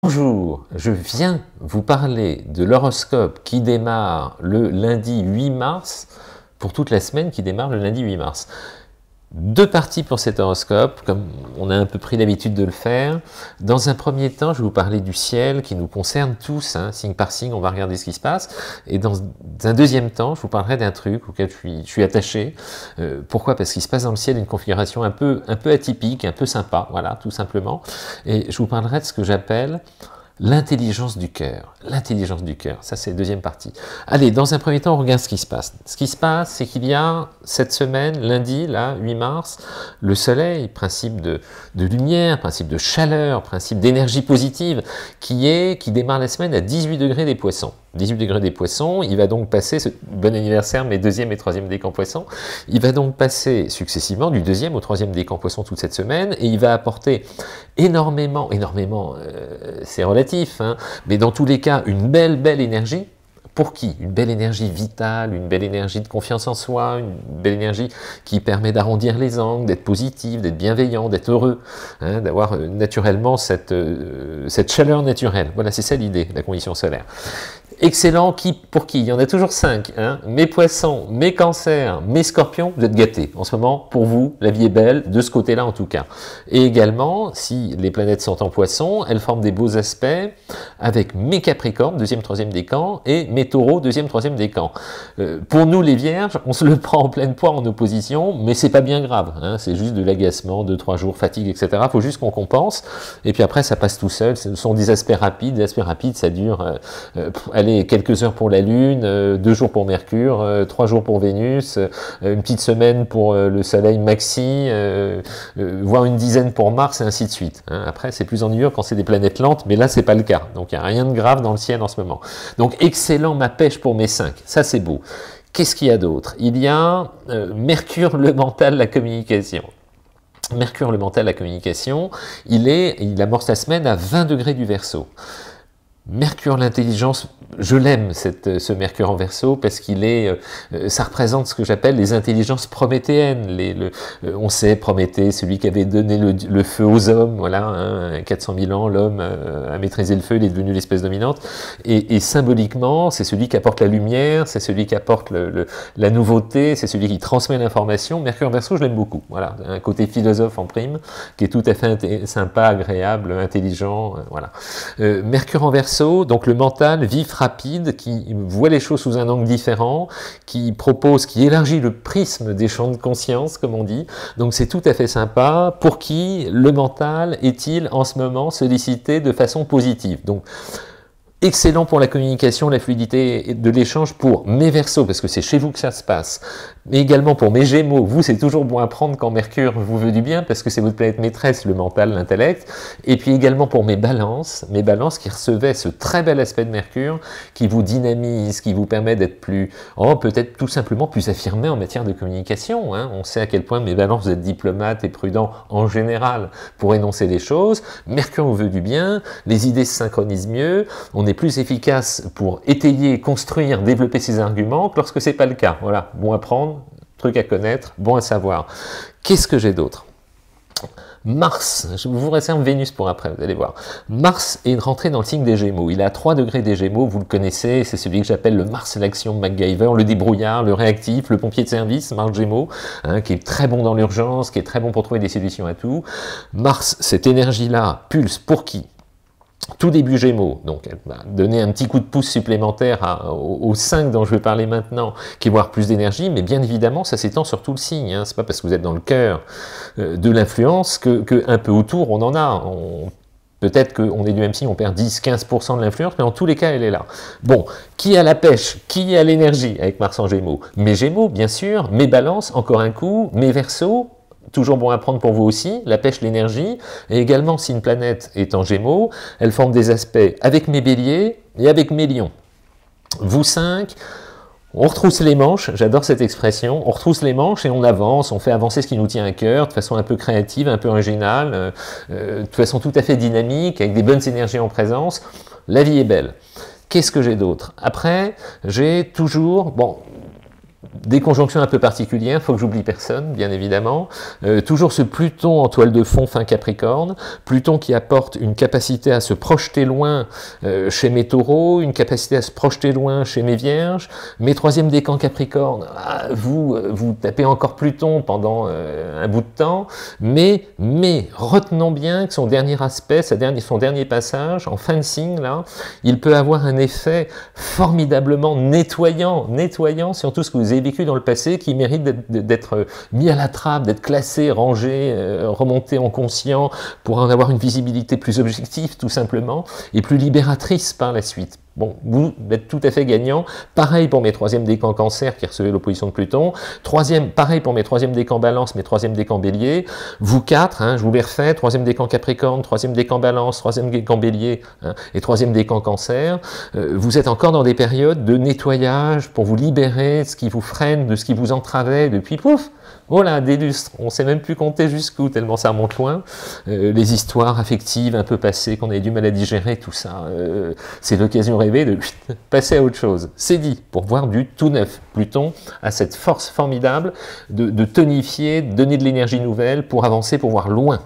Bonjour, je viens vous parler de l'horoscope qui démarre le lundi 8 mars, pour toute la semaine qui démarre le lundi 8 mars. Deux parties pour cet horoscope, comme on a un peu pris l'habitude de le faire. Dans un premier temps, je vais vous parler du ciel qui nous concerne tous, hein, signe par signe, on va regarder ce qui se passe. Et dans un deuxième temps, je vous parlerai d'un truc auquel je suis attaché. Pourquoi? Parce qu'il se passe dans le ciel une configuration un peu atypique, un peu sympa, voilà, tout simplement. Et je vous parlerai de ce que j'appelle l'intelligence du cœur. L'intelligence du cœur, ça c'est la deuxième partie. Allez, dans un premier temps, on regarde ce qui se passe. Ce qui se passe, c'est qu'il y a cette semaine, lundi, là, 8 mars, le soleil, principe de lumière, principe de chaleur, principe d'énergie positive, qui démarre la semaine à 18 degrés des poissons. 18 degrés des poissons, il va donc passer, bon anniversaire mes deuxième et troisième décan poissons, il va donc passer successivement du deuxième au troisième décan poissons toute cette semaine, et il va apporter énormément, c'est relatif, hein, mais dans tous les cas, une belle énergie. Pour qui? Une belle énergie vitale, une belle énergie de confiance en soi, une belle énergie qui permet d'arrondir les angles, d'être positif, d'être bienveillant, d'être heureux, hein, d'avoir naturellement cette chaleur naturelle. Voilà, c'est ça l'idée, la condition solaire. Excellent, pour qui? Il y en a toujours 5. Hein. Mes poissons, mes cancers, mes scorpions, vous êtes gâtés. En ce moment, pour vous, la vie est belle, de ce côté-là en tout cas. Et également, si les planètes sont en poissons, elles forment des beaux aspects avec mes capricornes, deuxième, troisième décan, et mes taureaux, deuxième, troisième décan. Pour nous, les vierges, on se le prend en pleine poire en opposition, mais c'est pas bien grave. Hein. C'est juste de l'agacement, 2-3 jours, fatigue, etc. Il faut juste qu'on compense. Et puis après, ça passe tout seul. Ce sont des aspects rapides. Les aspects rapides, ça dure... allez, quelques heures pour la Lune, 2 jours pour Mercure, 3 jours pour Vénus, une petite semaine pour le Soleil maxi, voire une dizaine pour Mars, et ainsi de suite. Hein. Après, c'est plus ennuyeux quand c'est des planètes lentes, mais là, c'est pas le cas. Donc, il n'y a rien de grave dans le ciel en ce moment. Donc, excellent, ma pêche pour mes 5. Ça, c'est beau. Qu'est-ce qu'il y a d'autre? Il y a Mercure, le mental, la communication. Mercure, le mental, la communication, il amorce la semaine à 20 degrés du Verseau. Mercure, l'intelligence, je l'aime, ce Mercure en Verseau, parce ça représente ce que j'appelle les intelligences prométhéennes. On sait, Prométhée, celui qui avait donné le feu aux hommes, voilà, hein, 400 000 ans, l'homme a maîtrisé le feu, il est devenu l'espèce dominante, et symboliquement, c'est celui qui apporte la lumière, c'est celui qui apporte la nouveauté, c'est celui qui transmet l'information. Mercure en Verseau, je l'aime beaucoup, voilà, un côté philosophe en prime, qui est tout à fait sympa, agréable, intelligent, voilà. Mercure en Verseau, donc le mental vif, rapide, qui voit les choses sous un angle différent, qui élargit le prisme des champs de conscience, comme on dit. Donc c'est tout à fait sympa. Pour qui le mental est-il en ce moment sollicité de façon positive? Donc excellent pour la communication, la fluidité de l'échange pour mes Verseaux, parce que c'est chez vous que ça se passe, mais également pour mes Gémeaux. Vous, c'est toujours bon à prendre quand Mercure vous veut du bien, parce que c'est votre planète maîtresse, le mental, l'intellect, et puis également pour mes Balances qui recevaient ce très bel aspect de Mercure, qui vous dynamise, qui vous permet d'être peut-être tout simplement plus affirmé en matière de communication. Hein. On sait à quel point mes Balances, vous êtes diplomates et prudents en général pour énoncer les choses. Mercure vous veut du bien, les idées se synchronisent mieux, on est plus efficace pour étayer, construire, développer ses arguments que lorsque c'est pas le cas. Voilà, bon à prendre, truc à connaître, bon à savoir. Qu'est-ce que j'ai d'autre? Mars, je vous réserve Vénus pour après, vous allez voir. Mars est rentré dans le signe des Gémeaux. Il est à 3 degrés des Gémeaux, vous le connaissez, c'est celui que j'appelle le Mars l'action MacGyver, le débrouillard, le réactif, le pompier de service, Mars Gémeaux, hein, qui est très bon dans l'urgence, qui est très bon pour trouver des solutions à tout. Mars, cette énergie-là, pulse pour qui? Tout début Gémeaux, donc elle va donner un petit coup de pouce supplémentaire aux 5 dont je vais parler maintenant, qui vont avoir plus d'énergie, mais bien évidemment, ça s'étend sur tout le signe. Hein. C'est pas parce que vous êtes dans le cœur de l'influence que un peu autour, on en a. Peut-être qu'on est du même signe, on perd 10-15% de l'influence, mais en tous les cas, elle est là. Bon, qui a la pêche? Qui a l'énergie avec Mars en Gémeaux? Mes Gémeaux, bien sûr, mes Balances, encore un coup, mes Verseaux, toujours bon à prendre pour vous aussi, la pêche, l'énergie, et également si une planète est en Gémeaux, elle forme des aspects avec mes Béliers et avec mes Lions. Vous 5, on retrousse les manches, j'adore cette expression, on retrousse les manches et on avance, on fait avancer ce qui nous tient à cœur, de façon un peu créative, un peu originale, de façon tout à fait dynamique, avec des bonnes énergies en présence. La vie est belle. Qu'est-ce que j'ai d'autre? Après, j'ai toujours, bon, Des conjonctions un peu particulières, il faut que j'oublie personne, bien évidemment. Toujours ce Pluton en toile de fond fin Capricorne, Pluton qui apporte une capacité à se projeter loin chez mes taureaux, une capacité à se projeter loin chez mes vierges. Mes troisième décan Capricorne, vous tapez encore Pluton pendant un bout de temps, mais retenons bien que son dernier aspect, son dernier passage, en fin de signe, là, il peut avoir un effet formidablement nettoyant sur tout ce que vous avez vécu dans le passé, qui mérite d'être mis à la trappe, d'être classé, rangé, remonté en conscient, pour en avoir une visibilité plus objective, tout simplement, et plus libératrice par la suite. Bon, vous êtes tout à fait gagnant. Pareil pour mes troisième décan Cancer qui recevaient l'opposition de Pluton. Pareil pour mes troisième décan Balance, mes troisième décan Bélier. Vous quatre, je vous les refais, troisième décan Capricorne, troisième décan Balance, troisième décan Bélier et troisième décan Cancer. Vous êtes encore dans des périodes de nettoyage pour vous libérer de ce qui vous freine, de ce qui vous entravait depuis pouf. Voilà, des lustres, on ne sait même plus compter jusqu'où, tellement ça remonte loin. Les histoires affectives un peu passées, qu'on avait du mal à digérer, tout ça, c'est l'occasion rêvée de passer à autre chose. C'est dit, pour voir du tout neuf. Pluton a cette force formidable de tonifier, de donner de l'énergie nouvelle pour avancer, pour voir loin,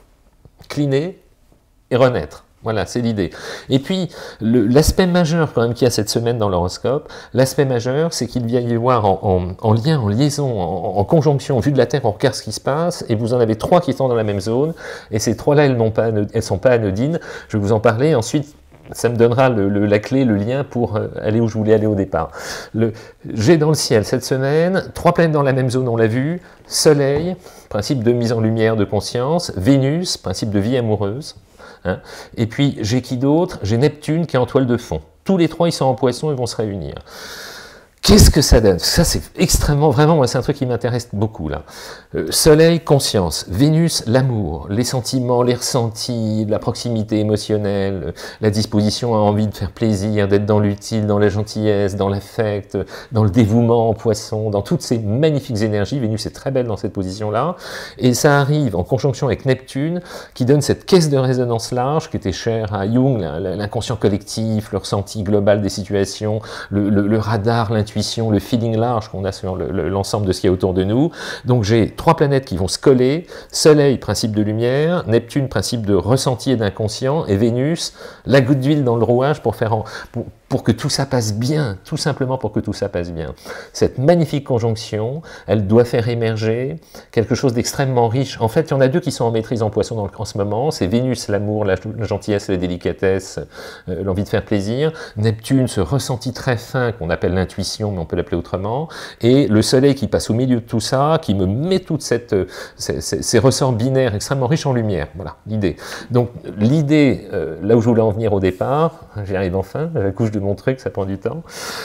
cliner et renaître. Voilà, c'est l'idée. Et puis, l'aspect majeur quand même qu'il y a cette semaine dans l'horoscope, l'aspect majeur, c'est qu'il vient y avoir en lien, en liaison, en conjonction, vue de la Terre, on regarde ce qui se passe, et vous en avez trois qui sont dans la même zone, et ces trois-là, elles ne sont pas anodines. Je vais vous en parler, ensuite, ça me donnera la clé, le lien pour aller où je voulais aller au départ. J'ai dans le ciel cette semaine, trois planètes dans la même zone, on l'a vu, Soleil, principe de mise en lumière de conscience, Vénus, principe de vie amoureuse, et puis, j'ai qui d'autre? J'ai Neptune qui est en toile de fond. Tous les trois, ils sont en Poisson et vont se réunir. Qu'est-ce que ça donne? Ça, c'est extrêmement, vraiment, moi, c'est un truc qui m'intéresse beaucoup, là. Soleil, conscience. Vénus, l'amour, les sentiments, les ressentis, la proximité émotionnelle, la disposition à envie de faire plaisir, d'être dans l'utile, dans la gentillesse, dans l'affect, dans le dévouement en Poisson, dans toutes ces magnifiques énergies. Vénus est très belle dans cette position-là. Et ça arrive en conjonction avec Neptune, qui donne cette caisse de résonance large, qui était chère à Jung, l'inconscient collectif, le ressenti global des situations, le radar, l'intuition, le feeling large qu'on a sur l'ensemble de ce qu'il y a autour de nous. Donc j'ai trois planètes qui vont se coller, Soleil, principe de lumière, Neptune, principe de ressenti et d'inconscient, et Vénus, la goutte d'huile dans le rouage pour que tout ça passe bien, tout simplement pour que tout ça passe bien. Cette magnifique conjonction, elle doit faire émerger quelque chose d'extrêmement riche. En fait, il y en a deux qui sont en maîtrise en Poisson en ce moment, c'est Vénus, l'amour, la gentillesse, la délicatesse, l'envie de faire plaisir, Neptune, ce ressenti très fin qu'on appelle l'intuition, mais on peut l'appeler autrement, et le Soleil qui passe au milieu de tout ça, qui me met toutes ces ressorts binaires extrêmement riches en lumière. Voilà, l'idée. Donc, l'idée, là où je voulais en venir au départ, j'y arrive enfin, la couche de mon truc, ça prend du temps,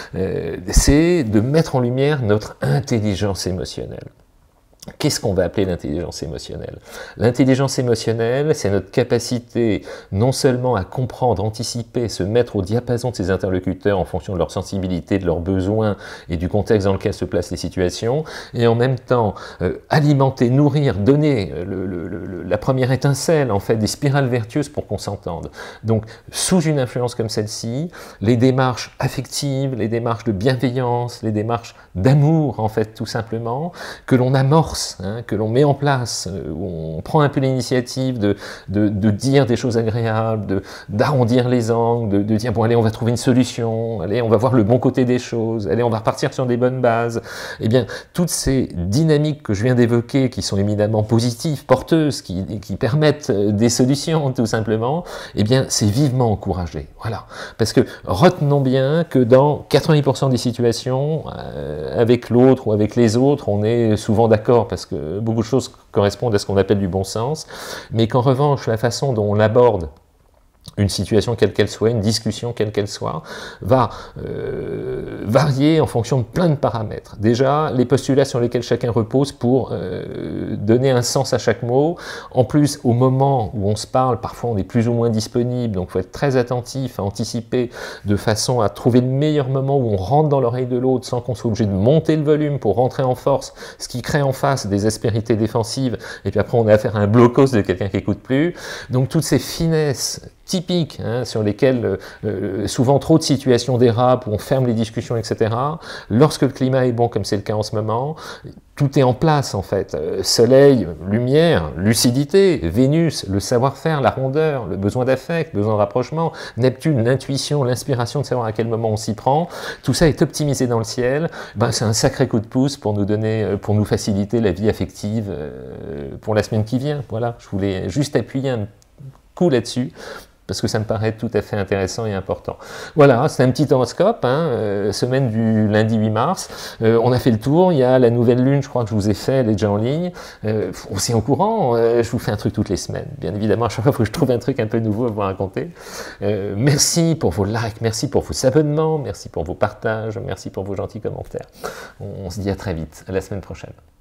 c'est de mettre en lumière notre intelligence émotionnelle. Qu'est-ce qu'on va appeler l'intelligence émotionnelle? L'intelligence émotionnelle, c'est notre capacité non seulement à comprendre, anticiper, se mettre au diapason de ses interlocuteurs en fonction de leur sensibilité, de leurs besoins et du contexte dans lequel se placent les situations, et en même temps alimenter, nourrir, donner la première étincelle, en fait, des spirales vertueuses pour qu'on s'entende. Donc, sous une influence comme celle-ci, les démarches affectives, les démarches de bienveillance, les démarches d'amour, en fait, tout simplement, que l'on amorce, que l'on met en place, où on prend un peu l'initiative de dire des choses agréables, d'arrondir les angles, de dire bon allez on va trouver une solution, allez on va voir le bon côté des choses, allez on va repartir sur des bonnes bases. Eh bien toutes ces dynamiques que je viens d'évoquer, qui sont éminemment positives, porteuses, qui permettent des solutions tout simplement, eh bien c'est vivement encouragé. Voilà, parce que retenons bien que dans 80% des situations, avec l'autre ou avec les autres, on est souvent d'accord parce que beaucoup de choses correspondent à ce qu'on appelle du bon sens, mais qu'en revanche, la façon dont on l'aborde une situation quelle qu'elle soit, une discussion quelle qu'elle soit, va varier en fonction de plein de paramètres. Déjà, les postulats sur lesquels chacun repose pour donner un sens à chaque mot. En plus, au moment où on se parle, parfois on est plus ou moins disponible, donc il faut être très attentif à anticiper de façon à trouver le meilleur moment où on rentre dans l'oreille de l'autre sans qu'on soit obligé de monter le volume pour rentrer en force, ce qui crée en face des aspérités défensives, et puis après on a affaire à un blocos de quelqu'un qui n'écoute plus. Donc toutes ces finesses typiques, hein, sur lesquels souvent trop de situations dérapent, où on ferme les discussions, etc. Lorsque le climat est bon, comme c'est le cas en ce moment, tout est en place en fait. Soleil, lumière, lucidité, Vénus, le savoir-faire, la rondeur, le besoin d'affect, besoin de rapprochement, Neptune, l'intuition, l'inspiration de savoir à quel moment on s'y prend, tout ça est optimisé dans le ciel. Ben, c'est un sacré coup de pouce pour nous donner, pour nous faciliter la vie affective pour la semaine qui vient. Voilà, je voulais juste appuyer un coup là-dessus, parce que ça me paraît tout à fait intéressant et important. Voilà, c'est un petit horoscope, hein, semaine du lundi 8 mars. On a fait le tour, il y a la nouvelle lune, je crois que je vous ai fait, elle est déjà en ligne. On s'est en courant, je vous fais un truc toutes les semaines. Bien évidemment, à chaque fois, il faut que je trouve un truc un peu nouveau à vous raconter. Merci pour vos likes, merci pour vos abonnements, merci pour vos partages, merci pour vos gentils commentaires. On se dit à très vite, à la semaine prochaine.